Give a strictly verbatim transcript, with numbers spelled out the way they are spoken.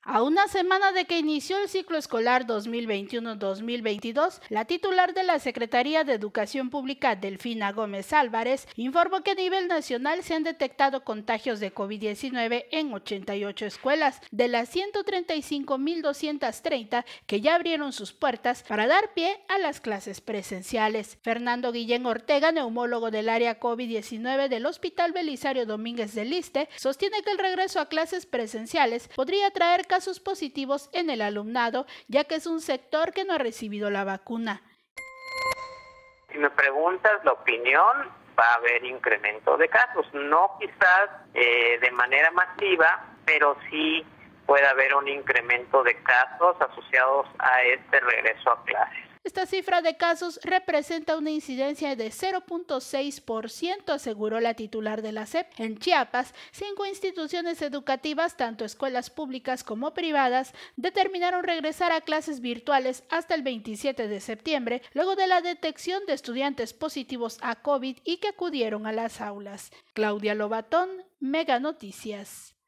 A una semana de que inició el ciclo escolar dos mil veintiuno dos mil veintidós, la titular de la Secretaría de Educación Pública, Delfina Gómez Álvarez, informó que a nivel nacional se han detectado contagios de COVID diecinueve en ochenta y ocho escuelas, de las ciento treinta y cinco mil doscientas treinta que ya abrieron sus puertas para dar pie a las clases presenciales. Fernando Guillén Ortega, neumólogo del área COVID diecinueve del Hospital Belisario Domínguez del Iste, sostiene que el regreso a clases presenciales podría traer casos positivos en el alumnado, ya que es un sector que no ha recibido la vacuna. Si me preguntas la opinión, va a haber incremento de casos, no quizás eh, de manera masiva, pero sí puede haber un incremento de casos asociados a este regreso a clases. Esta cifra de casos representa una incidencia de cero punto seis por ciento, aseguró la titular de la S E P. En Chiapas, cinco instituciones educativas, tanto escuelas públicas como privadas, determinaron regresar a clases virtuales hasta el veintisiete de septiembre, luego de la detección de estudiantes positivos a COVID y que acudieron a las aulas. Claudia Lobatón, Mega Noticias.